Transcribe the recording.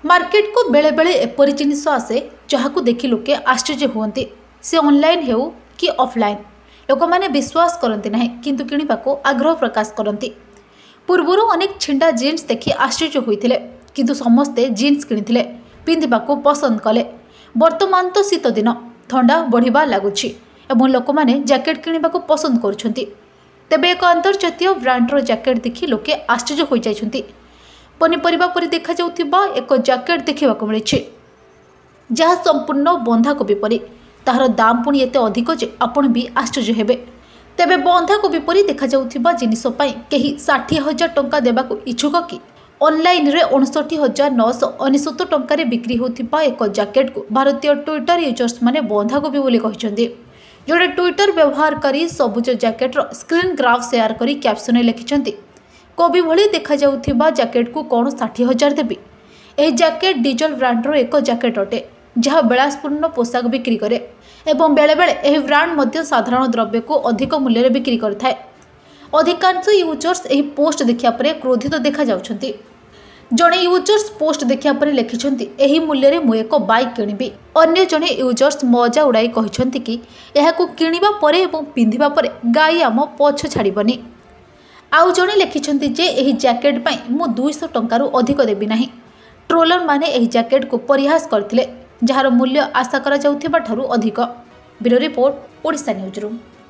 Market को बेले बेले एपरी जिनिस आसे जहां देखि लोके आश्चर्य हुअन्ति। से ऑनलाइन हेउ कि ऑफलाइन लोक माने विश्वास करते ना किंतु किणवा को आग्रह प्रकाश करती। पूर्वर अनेक छिंडा जीन्स देखि आश्चर्य होइथिले किंतु समस्ते जीन्स किनिथिले पिंधिबा को पसंद कले। वर्तमान तो शीत दिन ठंडा बढ़िबा लागुछि एवं लोक माने जैकेट किनिबा को पसंद करुछन्ति। तेबे एक अंतर्जातीय ब्रांडर जैकेट देखि लोके आश्चर्य हो जाइछन्ति। पनीपरिबा परि देखा जाउथिबा एक जैकेट देखिबा को मिलिछि जहाँ संपूर्ण बंधाकोबी परि। ताहार दाम पुणी एते अधिक जे आपण भी आश्चर्य हेबे। तेबे बंधाकोबी परि देखा जाउथिबा जिनिस पई केही 60,000 टंका देबाको इच्छुक कि? ऑनलाइन रे 59,999 टंका रे बिक्री होथिबा एक जैकेट को भारतीय ट्विटर यूजर्स माने बंधाकोबी बोली कहिसंती। जोड़े ट्विटर व्यवहार करी सबुज जैकेट रो स्क्रीन ग्राफ शेयर करी कैप्शन लिखिसंती कोबी भली देखा जाउथिबा जैकेट को कौन 60,000 देबी। एही जैकेट डीजल ब्रांडर एक जैकेट अटे जहाँ विलासपूर्ण पोशाक बिक्री करे एवं बेले बेले एही ब्रांड मध्य साधारण द्रव्य को अधिक मूल्य बिक्री करथाय। अधिकांश यूजर्स एही पोस्ट देखिया परे क्रोधित देखा जाउछंती। जड़े यूजर्स पोस्ट देखिया परे लिखिसंती एही मूल्य रे मु एक बाइक किनिबी। अन्य जड़े यूजर्स मजा उड़ाई कहिसंती कि एहाकू किनिबा परे एवं पिंधिबा परे गाई आम पछ छाड़िबनी। आउ जड़े लिखिसंती जे एही जैकेट पई मु 200 टंकारु अधिक देबी नाही। ट्रोलर माने एही जैकेट को परिहास करथिले जहार मूल्य आशा करा जाउथिबा ठारू अधिक। Bureau report, Odisha news room.